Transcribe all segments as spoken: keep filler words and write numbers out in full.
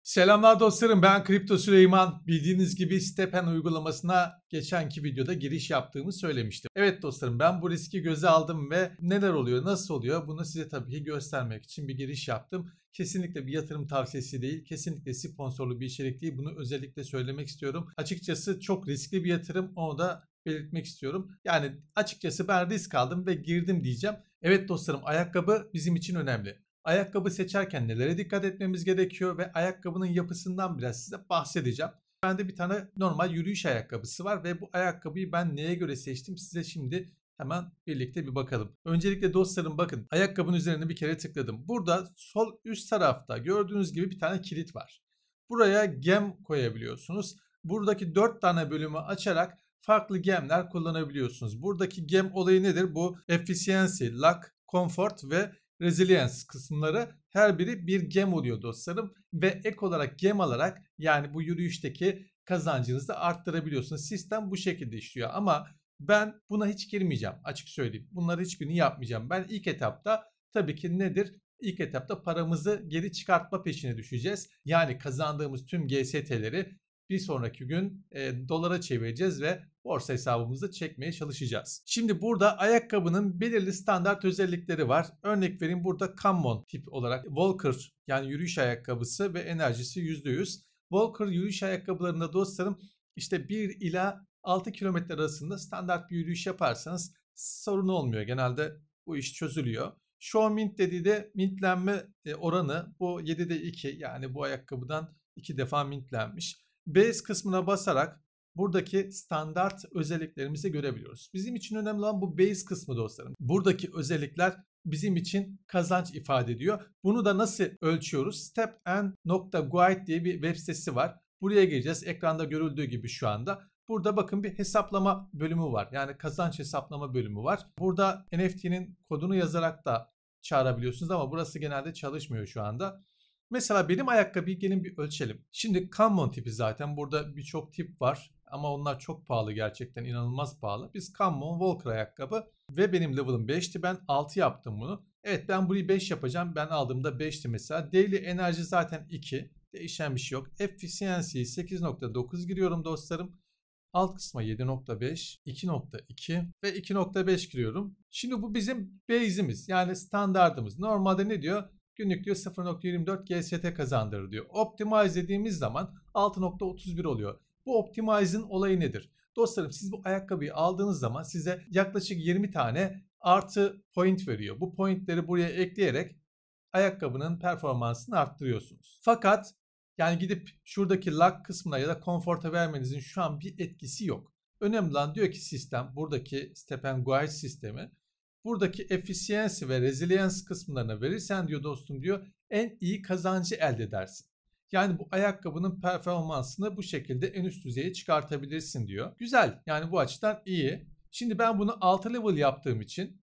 Selamlar dostlarım, ben Kripto Süleyman. Bildiğiniz gibi Stepn uygulamasına geçenki videoda giriş yaptığımı söylemiştim. Evet dostlarım, ben bu riski göze aldım ve neler oluyor, nasıl oluyor bunu size tabii ki göstermek için bir giriş yaptım. Kesinlikle bir yatırım tavsiyesi değil, kesinlikle sponsorlu bir içerik değil. Bunu özellikle söylemek istiyorum. Açıkçası çok riskli bir yatırım, onu da belirtmek istiyorum. Yani açıkçası ben risk aldım ve girdim diyeceğim. Evet dostlarım, ayakkabı bizim için önemli. Ayakkabı seçerken nelere dikkat etmemiz gerekiyor ve ayakkabının yapısından biraz size bahsedeceğim. Bende bir tane normal yürüyüş ayakkabısı var ve bu ayakkabıyı ben neye göre seçtim size şimdi hemen birlikte bir bakalım. Öncelikle dostlarım bakın, ayakkabının üzerine bir kere tıkladım. Burada sol üst tarafta gördüğünüz gibi bir tane kilit var. Buraya gem koyabiliyorsunuz. Buradaki dört tane bölümü açarak farklı gemler kullanabiliyorsunuz. Buradaki gem olayı nedir? Bu efficiency, luck, comfort ve resilience kısımları her biri bir gem oluyor dostlarım ve ek olarak gem alarak yani bu yürüyüşteki kazancınızı arttırabiliyorsunuz. Sistem bu şekilde işliyor ama ben buna hiç girmeyeceğim, açık söyleyeyim. Bunları hiçbirini yapmayacağım. Ben ilk etapta tabii ki nedir? İlk etapta paramızı geri çıkartma peşine düşeceğiz. Yani kazandığımız tüm G S T'leri bir sonraki gün e, dolara çevireceğiz ve borsa hesabımızı çekmeye çalışacağız. Şimdi burada ayakkabının belirli standart özellikleri var. Örnek vereyim, burada Common tip olarak Walker yani yürüyüş ayakkabısı ve enerjisi yüzde yüz. Walker yürüyüş ayakkabılarında dostlarım işte bir ila altı kilometre arasında standart bir yürüyüş yaparsanız sorun olmuyor. Genelde bu iş çözülüyor. Show mint dediği de mintlenme oranı bu yedide iki, yani bu ayakkabıdan iki defa mintlenmiş. Base kısmına basarak buradaki standart özelliklerimizi görebiliyoruz. Bizim için önemli olan bu base kısmı dostlarım. Buradaki özellikler bizim için kazanç ifade ediyor. Bunu da nasıl ölçüyoruz? stepn nokta guide diye bir web sitesi var. Buraya gireceğiz. Ekranda görüldüğü gibi şu anda. Burada bakın bir hesaplama bölümü var. Yani kazanç hesaplama bölümü var. Burada N F T'nin kodunu yazarak da çağırabiliyorsunuz ama burası genelde çalışmıyor şu anda. Mesela benim ayakkabıyı gelin bir ölçelim. Şimdi Common tipi, zaten burada birçok tip var ama onlar çok pahalı, gerçekten inanılmaz pahalı. Biz Common Walker ayakkabı ve benim level'ım beşti, ben altı yaptım bunu. Evet, ben burayı beş yapacağım, ben aldığımda beşti mesela. Daily enerji zaten iki, değişen bir şey yok. Efficiency sekiz nokta dokuz giriyorum dostlarım. Alt kısma yedi nokta beş, iki nokta iki ve iki nokta beş giriyorum. Şimdi bu bizim base'imiz, yani standardımız. Normalde ne diyor? Günlük diyor sıfır nokta yirmi dört G S T kazandırır diyor. Optimize dediğimiz zaman altı nokta otuz bir oluyor. Bu Optimize'ın olayı nedir? Dostlarım, siz bu ayakkabıyı aldığınız zaman size yaklaşık yirmi tane artı point veriyor. Bu pointleri buraya ekleyerek ayakkabının performansını arttırıyorsunuz. Fakat yani gidip şuradaki luck kısmına ya da konforta vermenizin şu an bir etkisi yok. Önemli olan diyor ki sistem, buradaki Stepn Guide sistemi, buradaki efficiency ve resilience kısımlarına verirsen diyor dostum diyor en iyi kazancı elde edersin. Yani bu ayakkabının performansını bu şekilde en üst düzeye çıkartabilirsin diyor. Güzel, yani bu açıdan iyi. Şimdi ben bunu altı level yaptığım için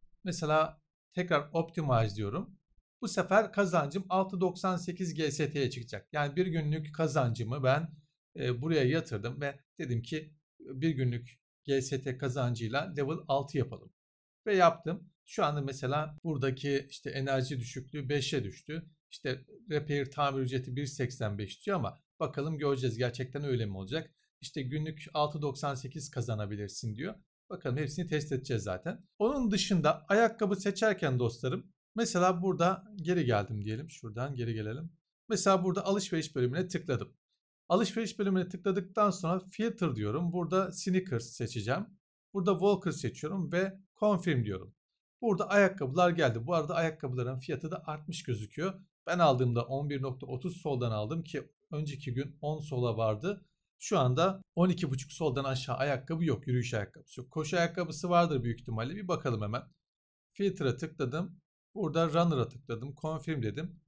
mesela tekrar optimize diyorum. Bu sefer kazancım altı nokta doksan sekiz G S T'ye çıkacak. Yani bir günlük kazancımı ben e, buraya yatırdım ve dedim ki bir günlük G S T kazancıyla level altı yapalım. Ve yaptım. Şu anda mesela buradaki işte enerji düşüklüğü beşe düştü. İşte repair tamir ücreti bir seksen beş diyor ama bakalım göreceğiz gerçekten öyle mi olacak. İşte günlük altı nokta doksan sekiz kazanabilirsin diyor. Bakalım, hepsini test edeceğiz zaten. Onun dışında ayakkabı seçerken dostlarım, mesela burada geri geldim diyelim. Şuradan geri gelelim. Mesela burada alışveriş bölümüne tıkladım. Alışveriş bölümüne tıkladıktan sonra filter diyorum. Burada sneakers seçeceğim. Burada Walker seçiyorum ve confirm diyorum. Burada ayakkabılar geldi. Bu arada ayakkabıların fiyatı da artmış gözüküyor. Ben aldığımda on bir nokta otuz soldan aldım ki önceki gün on sola vardı. Şu anda on iki buçuk soldan aşağı ayakkabı yok. Yürüyüş ayakkabısı yok. Koşu ayakkabısı vardır büyük ihtimalle. Bir bakalım hemen. Filter'a tıkladım. Burada runner'a tıkladım. Confirm dedim.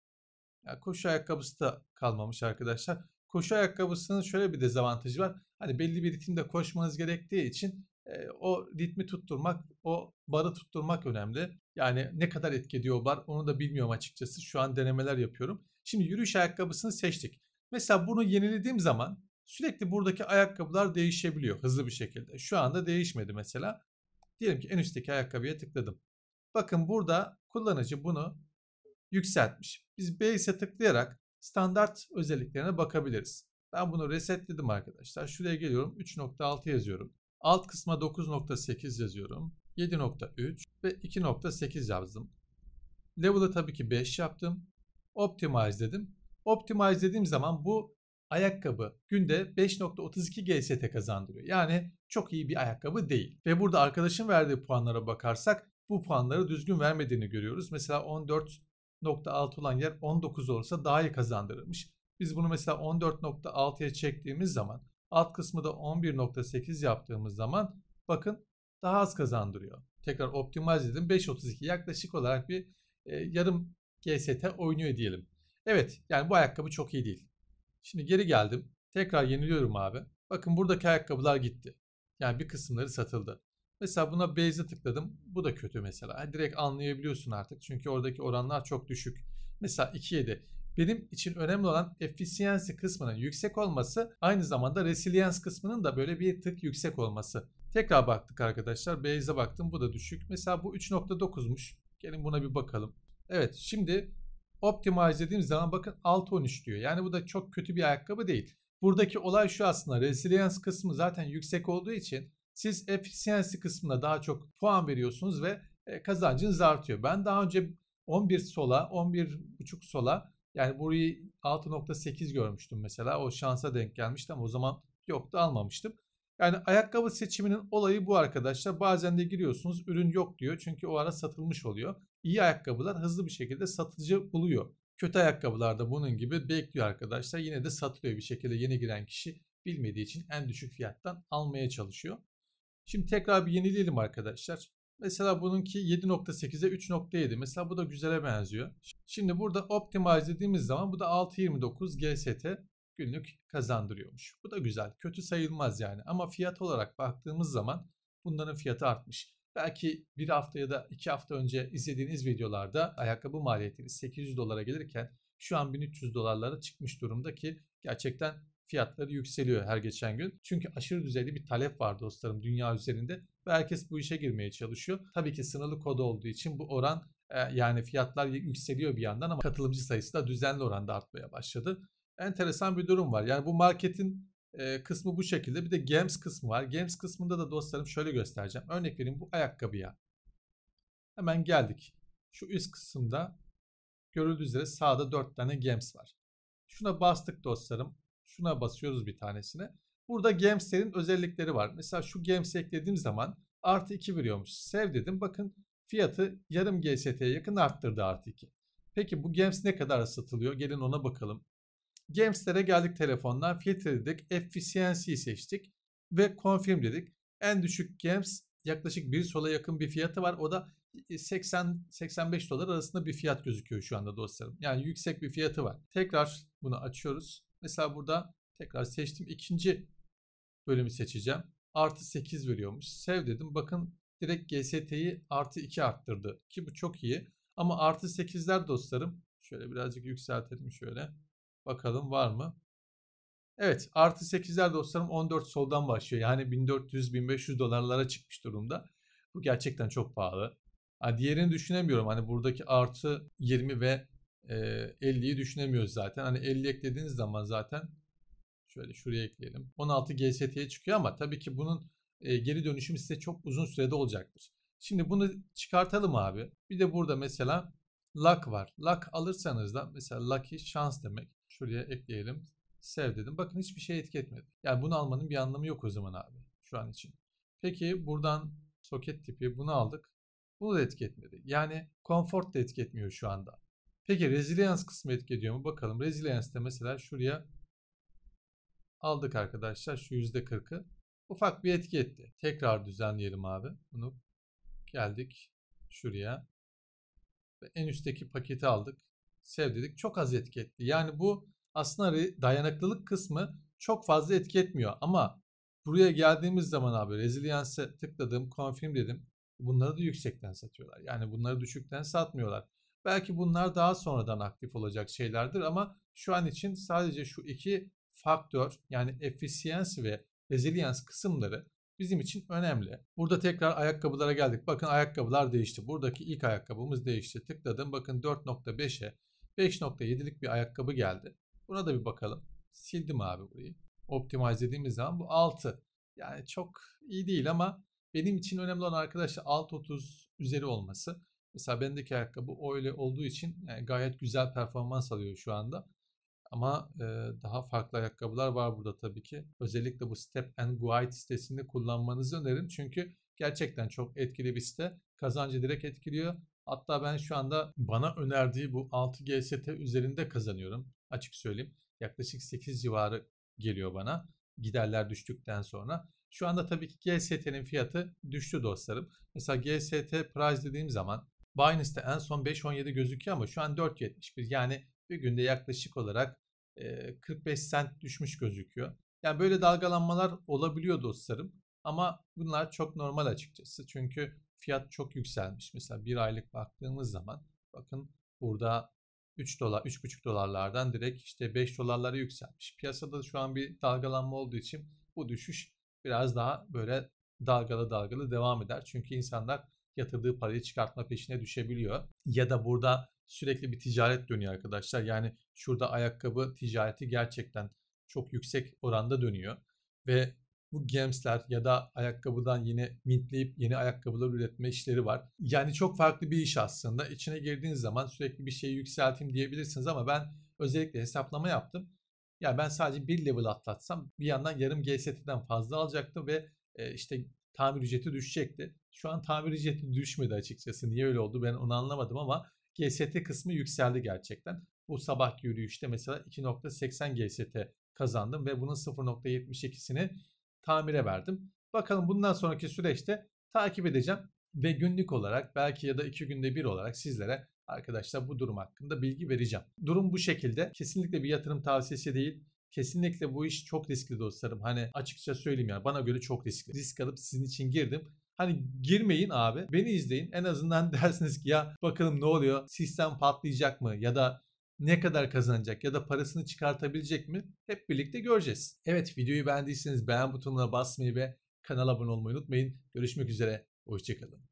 Ya koşu ayakkabısı da kalmamış arkadaşlar. Koşu ayakkabısının şöyle bir dezavantajı var. Hani belli bir ritimde koşmanız gerektiği için e, o ritmi tutturmak, o barı tutturmak önemli. Yani ne kadar etki ediyor o bar onu da bilmiyorum açıkçası. Şu an denemeler yapıyorum. Şimdi yürüyüş ayakkabısını seçtik. Mesela bunu yenilediğim zaman sürekli buradaki ayakkabılar değişebiliyor hızlı bir şekilde. Şu anda değişmedi mesela. Diyelim ki en üstteki ayakkabıya tıkladım. Bakın burada kullanıcı bunu yükseltmiş. Biz base'e tıklayarak standart özelliklerine bakabiliriz. Ben bunu resetledim arkadaşlar. Şuraya geliyorum. üç nokta altı yazıyorum. Alt kısma dokuz nokta sekiz yazıyorum. yedi nokta üç ve iki nokta sekiz yazdım. Level'ı tabii ki beş yaptım. Optimize dedim. Optimize dediğim zaman bu ayakkabı günde beş nokta otuz iki G S T kazandırıyor. Yani çok iyi bir ayakkabı değil. Ve burada arkadaşın verdiği puanlara bakarsak bu puanları düzgün vermediğini görüyoruz. Mesela on dört nokta altı olan yer on dokuz olursa daha iyi kazandırılmış. Biz bunu mesela on dört nokta altıya çektiğimiz zaman, alt kısmı da on bir nokta sekiz yaptığımız zaman bakın daha az kazandırıyor. Tekrar optimize dedim. beş nokta otuz iki yaklaşık olarak bir e, yarım G S T oynuyor diyelim. Evet, yani bu ayakkabı çok iyi değil. Şimdi geri geldim. Tekrar yeniliyorum abi. Bakın buradaki ayakkabılar gitti. Yani bir kısımları satıldı. Mesela buna base'e tıkladım. Bu da kötü mesela. Yani direkt anlayabiliyorsun artık. Çünkü oradaki oranlar çok düşük. Mesela iki nokta yedi. Benim için önemli olan efficiency kısmının yüksek olması, aynı zamanda resilience kısmının da böyle bir tık yüksek olması. Tekrar baktık arkadaşlar. Base'e baktım. Bu da düşük. Mesela bu üç nokta dokuzmuş. Gelin buna bir bakalım. Evet, şimdi optimize dediğim zaman bakın altı on üç diyor. Yani bu da çok kötü bir ayakkabı değil. Buradaki olay şu aslında. Resilience kısmı zaten yüksek olduğu için siz efficiency kısmına daha çok puan veriyorsunuz ve kazancınız artıyor. Ben daha önce on bir sola, on bir buçuk sola, yani burayı altı nokta sekiz görmüştüm mesela. O şansa denk gelmişti ama o zaman yoktu, almamıştım. Yani ayakkabı seçiminin olayı bu arkadaşlar. Bazen de giriyorsunuz, ürün yok diyor. Çünkü o ara satılmış oluyor. İyi ayakkabılar hızlı bir şekilde satıcı buluyor. Kötü ayakkabılar da bunun gibi bekliyor arkadaşlar. Yine de satılıyor bir şekilde, yeni giren kişi bilmediği için en düşük fiyattan almaya çalışıyor. Şimdi tekrar bir yenileyelim arkadaşlar. Mesela bununki yedi nokta sekize üç nokta yedi. Mesela bu da güzele benziyor. Şimdi burada optimize dediğimiz zaman bu da altı nokta yirmi dokuz G S T günlük kazandırıyormuş. Bu da güzel. Kötü sayılmaz yani. Ama fiyat olarak baktığımız zaman bunların fiyatı artmış. Belki bir hafta ya da iki hafta önce izlediğiniz videolarda ayakkabı maliyetiniz sekiz yüz dolara gelirken şu an bin üç yüz dolarlara çıkmış durumda ki gerçekten fiyatları yükseliyor her geçen gün. Çünkü aşırı düzeyde bir talep var dostlarım dünya üzerinde ve herkes bu işe girmeye çalışıyor. Tabii ki sınırlı kod olduğu için bu oran e, yani fiyatlar yükseliyor bir yandan ama katılımcı sayısı da düzenli oranda artmaya başladı. Enteresan bir durum var. Yani bu marketin e, kısmı bu şekilde. Bir de Games kısmı var. Games kısmında da dostlarım şöyle göstereceğim. Örnek vereyim, bu ayakkabıya. Hemen geldik. Şu üst kısımda görüldüğü üzere sağda dört tane Games var. Şuna bastık dostlarım. Şuna basıyoruz bir tanesine. Burada Games'lerin özellikleri var. Mesela şu Games'i eklediğim zaman artı iki veriyormuş. Sev dedim. Bakın fiyatı yarım G S T'ye yakın arttırdı artı iki. Peki bu Games ne kadar satılıyor? Gelin ona bakalım. Games'lere geldik telefondan. Filtre dedik. Efficiency'yi seçtik. Ve confirm dedik. En düşük Games yaklaşık bir sola yakın bir fiyatı var. O da seksen seksen beş dolar arasında bir fiyat gözüküyor şu anda dostlarım. Yani yüksek bir fiyatı var. Tekrar bunu açıyoruz. Mesela burada tekrar seçtim. İkinci bölümü seçeceğim. Artı sekiz veriyormuş. Sev dedim. Bakın direkt G S T'yi artı iki arttırdı. Ki bu çok iyi. Ama artı sekizler dostlarım. Şöyle birazcık yükseltelim şöyle. Bakalım var mı? Evet, artı sekizler dostlarım on dört soldan başlıyor. Yani bin dört yüz bin beş yüz dolarlara çıkmış durumda. Bu gerçekten çok pahalı. Ha, diğerini düşünemiyorum. Hani buradaki artı yirmi ve e, elliyi düşünemiyoruz zaten. Hani elli eklediğiniz zaman zaten şöyle şuraya ekleyelim. on altı G S T'ye çıkıyor ama tabii ki bunun e, geri dönüşümü size çok uzun sürede olacaktır. Şimdi bunu çıkartalım abi. Bir de burada mesela luck var. Luck alırsanız da mesela lucky şans demek. Şuraya ekleyelim. Sev dedim. Bakın hiçbir şey etki etmedi. Yani bunu almanın bir anlamı yok o zaman abi şu an için. Peki buradan soket tipi bunu aldık. Bunu da etki etmedi. Yani comfort da etki etmiyor şu anda. Peki resilience kısmı etki ediyor mu? Bakalım. Resilience'de mesela şuraya aldık arkadaşlar şu yüzde kırkı. Ufak bir etki etti. Tekrar düzenleyelim abi. Bunu geldik şuraya. Ve en üstteki paketi aldık. Sev dedik. Çok az etki etti. Yani bu aslında dayanıklılık kısmı çok fazla etki etmiyor. Ama buraya geldiğimiz zaman abi Resilience'e tıkladım. Confirm dedim. Bunları da yüksekten satıyorlar. Yani bunları düşükten satmıyorlar. Belki bunlar daha sonradan aktif olacak şeylerdir ama şu an için sadece şu iki faktör yani efficiency ve resilience kısımları bizim için önemli. Burada tekrar ayakkabılara geldik. Bakın ayakkabılar değişti. Buradaki ilk ayakkabımız değişti. Tıkladım. Bakın dört nokta beşe beş nokta yedilik bir ayakkabı geldi. Buna da bir bakalım. Sildim abi burayı. Optimize dediğimiz zaman bu altı. Yani çok iyi değil ama benim için önemli olan arkadaşlar alt otuz üzeri olması. Mesela bendeki ayakkabı öyle olduğu için yani gayet güzel performans alıyor şu anda. Ama e, daha farklı ayakkabılar var burada tabii ki. Özellikle bu Step and Guide sitesini kullanmanızı öneririm. Çünkü gerçekten çok etkili bir site. Kazancı direkt etkiliyor. Hatta ben şu anda bana önerdiği bu altı G S T üzerinde kazanıyorum. Açık söyleyeyim. Yaklaşık sekiz civarı geliyor bana. Giderler düştükten sonra. Şu anda tabii ki G S T'nin fiyatı düştü dostlarım. Mesela G S T Price dediğim zaman Binance'te en son beş on yedi gözüküyor ama şu an dört yetmiş bir. Yani bir günde yaklaşık olarak kırk beş sent düşmüş gözüküyor. Yani böyle dalgalanmalar olabiliyor dostlarım. Ama bunlar çok normal açıkçası. Çünkü fiyat çok yükselmiş. Mesela bir aylık baktığımız zaman bakın burada üç dolar, üç buçuk dolarlardan direkt işte beş dolarlara yükselmiş. Piyasada şu an bir dalgalanma olduğu için bu düşüş biraz daha böyle dalgalı dalgalı devam eder. Çünkü insanlar yatırdığı parayı çıkartma peşine düşebiliyor. Ya da burada sürekli bir ticaret dönüyor arkadaşlar. Yani şurada ayakkabı ticareti gerçekten çok yüksek oranda dönüyor. Ve bu gemsler ya da ayakkabıdan yine mintleyip yeni ayakkabılar üretme işleri var. Yani çok farklı bir iş aslında. İçine girdiğiniz zaman sürekli bir şeyi yükselteyim diyebilirsiniz ama ben özellikle hesaplama yaptım. Yani ben sadece bir level atlatsam bir yandan yarım G S T'den fazla alacaktım ve e, işte tamir ücreti düşecekti. Şu an tamir ücreti düşmedi açıkçası. Niye öyle oldu ben onu anlamadım ama G S T kısmı yükseldi gerçekten. Bu sabahki yürüyüşte mesela iki nokta seksen G S T kazandım ve bunun sıfır nokta yetmiş ikisini tamire verdim. Bakalım bundan sonraki süreçte takip edeceğim ve günlük olarak belki ya da iki günde bir olarak sizlere arkadaşlar bu durum hakkında bilgi vereceğim. Durum bu şekilde. Kesinlikle bir yatırım tavsiyesi değil. Kesinlikle bu iş çok riskli dostlarım. Hani açıkça söyleyeyim yani bana göre çok riskli. Risk alıp sizin için girdim. Hani girmeyin abi. Beni izleyin. En azından dersiniz ki ya bakalım ne oluyor? Sistem patlayacak mı? Ya da ne kadar kazanacak ya da parasını çıkartabilecek mi? Hep birlikte göreceğiz. Evet, videoyu beğendiyseniz beğen butonuna basmayı ve kanala abone olmayı unutmayın. Görüşmek üzere. Hoşçakalın.